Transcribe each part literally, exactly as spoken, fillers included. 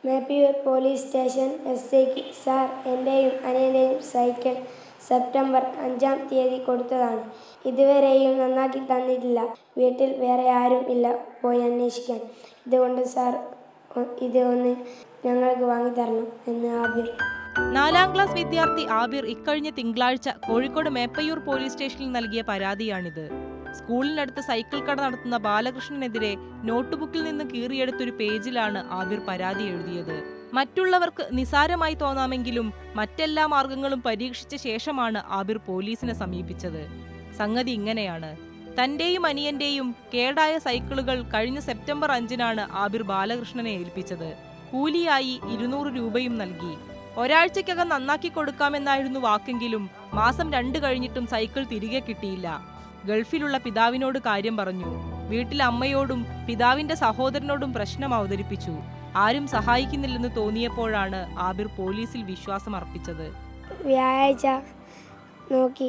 Meppayur police station S ഐക്ക് sir, എൻ്റെയും അനിയൻ്റെയും സൈക്കിൾ സെപ്റ്റംബർ അഞ്ചാം തീയതി കൊടുത്തതാണ്. ഇതുവരെയും നന്നാക്കി തന്നിട്ടില്ല. വീട്ടിൽ വേറെ ആരും ഇല്ല പോയി അന്വേഷിക്കാൻ. ഇതുകൊണ്ട് സാർ ഇത് ഒന്ന് ഞങ്ങൾക്ക് വാങ്ങിത്തരണം എന്ന് ആബിർ. നാലാം ക്ലാസ് വിദ്യാർത്ഥി ആബിർ ഇക്കഴിഞ്ഞ തിങ്കളാഴ്ച കോഴിക്കോട് മേപ്പയൂർ പോലീസ് സ്റ്റേഷനിൽ നൽകിയ പരാതിയാണിത്. സ്കൂളിനടുത്ത് സൈക്കിൾ കട നടത്തുന്ന ബാലകൃഷ്ണനെതിരെ നോട്ട്ബുക്കിൽ നിന്ന് കീറിയെടുത്തൊരു പേജിലാണ് ആബിർ പരാതി എഴുതിയത്. മറ്റുള്ളവർക്ക് നിസാരമായി തോന്നാമെങ്കിലും മറ്റെല്ലാ മാർഗങ്ങളും പരീക്ഷിച്ച ശേഷമാണ് ആബിർ പോലീസിനെ സമീപിച്ചത്. സംഗതി ഇങ്ങനെയാണ്. തന്റെയും അനിയന്റെയും കേടായ സൈക്കിളുകൾ കഴിഞ്ഞ സെപ്റ്റംബർ അഞ്ചിനാണ് ആബിർ ബാലകൃഷ്ണനെ ഏൽപ്പിച്ചത്. കൂലിയായി ഇരുന്നൂറ് രൂപയും നൽകി. ഒരാഴ്ചക്കകം നന്നാക്കി കൊടുക്കാമെന്നായിരുന്നു വാക്കെങ്കിലും മാസം രണ്ട് കഴിഞ്ഞിട്ടും സൈക്കിൾ തിരികെ കിട്ടിയില്ല. ഗൾഫിലുള്ള പിതാവിനോട് കാര്യം പറഞ്ഞു. വീട്ടിലെ അമ്മയോടും പിതാവിന്റെ സഹോദരനോടും പ്രശ്നം അവതരിപ്പിച്ചു. ആരും സഹായിക്കുന്നില്ലെന്ന് തോന്നിയപ്പോഴാണ് ആബിർ പോലീസിൽ വിശ്വാസം അർപ്പിച്ചത്. വ്യാഴാഴ്ച നോക്കി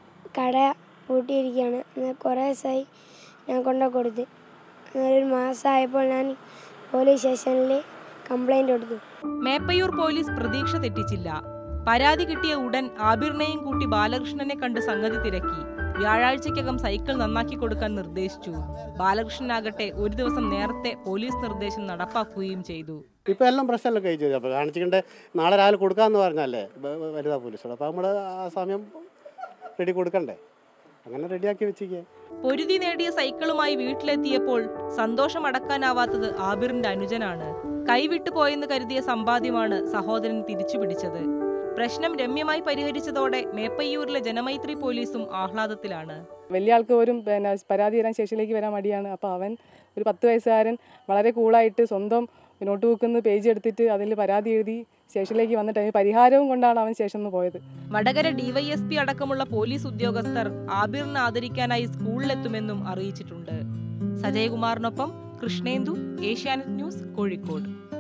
കട പൂട്ടിയിരിക്കുകയാണ്. കുറേ ദിവസമായി ഞാൻ കൊണ്ടു കൊടുത്ത്. ഒരു മാസമായപ്പോൾ ഞാൻ പോലീസ് സ്റ്റേഷനിൽ കംപ്ലൈൻറ്റ് കൊടുത്തു. മേപ്പയൂർ പോലീസ് പ്രതീക്ഷ തെറ്റിച്ചില്ല. പരാതി കിട്ടിയ ഉടൻ ആബിറിനെയും കൂട്ടി ബാലകൃഷ്ണനെ കണ്ട് സംഗതി തിരക്കി. വ്യാഴാഴ്ചക്കകം സൈക്കിൾ നന്നാക്കി കൊടുക്കാൻ നിർദ്ദേശിച്ചു. ബാലകൃഷ്ണനാകട്ടെ ഒരു ദിവസം നേരത്തെ പോലീസ് നിർദ്ദേശം നടപ്പാക്കുകയും ചെയ്തു. ഇപ്പം എല്ലാം പ്രശ്നമല്ല കഴിച്ചു. അപ്പോൾ കാണിച്ചിട്ട് നാളെ രാവിലെ കൊടുക്കാമെന്ന് പറഞ്ഞല്ലേ വനിതാ പോലീസോട്. അപ്പോൾ നമ്മൾ ആ സമയം റെഡി കൊടുക്കണ്ടേ? അങ്ങനെ റെഡിയാക്കി വെച്ചിരിക്കുക. പൊരുതി നേടിയ സൈക്കിളുമായി വീട്ടിലെത്തിയപ്പോൾ സന്തോഷം അടക്കാനാവാത്തത് ആബിറിന്റെ അനുജനാണ്. കൈവിട്ടു പോയെന്ന് കരുതിയ സമ്പാദ്യമാണ് സഹോദരൻ തിരിച്ചുപിടിച്ചത്. പ്രശ്നം രമ്യമായി പരിഹരിച്ചതോടെ മേപ്പയ്യൂരിലെ ജനമൈത്രി പോലീസും ആഹ്ലാദത്തിലാണ്. വലിയ ആൾക്ക് പോലും പിന്നെ പരാതി തരാൻ സ്റ്റേഷനിലേക്ക് വരാൻ മടിയാണ്. അപ്പോൾ അവൻ ഒരു പത്ത് വയസ്സുകാരൻ വളരെ കൂളായിട്ട് സ്വന്തം നോട്ട് ബുക്കിൽ നിന്ന് പേജ് എടുത്തിട്ട് അതിൽ പരാതി എഴുതി സ്റ്റേഷനിലേക്ക് വന്നിട്ട് അതിന് പരിഹാരവും കൊണ്ടാണ് അവൻ സ്റ്റേഷനിൽ നിന്ന് പോയത്. വടകര ഡിവൈഎസ്പി അടക്കമുള്ള പോലീസ് ഉദ്യോഗസ്ഥർ ആബിറിനെ ആദരിക്കാനായി സ്കൂളിലെത്തുമെന്നും അറിയിച്ചിട്ടുണ്ട്. സജയകുമാറിനൊപ്പം കൃഷ്ണേന്ദു, ഏഷ്യാനെറ്റ് ന്യൂസ്, കോഴിക്കോട്.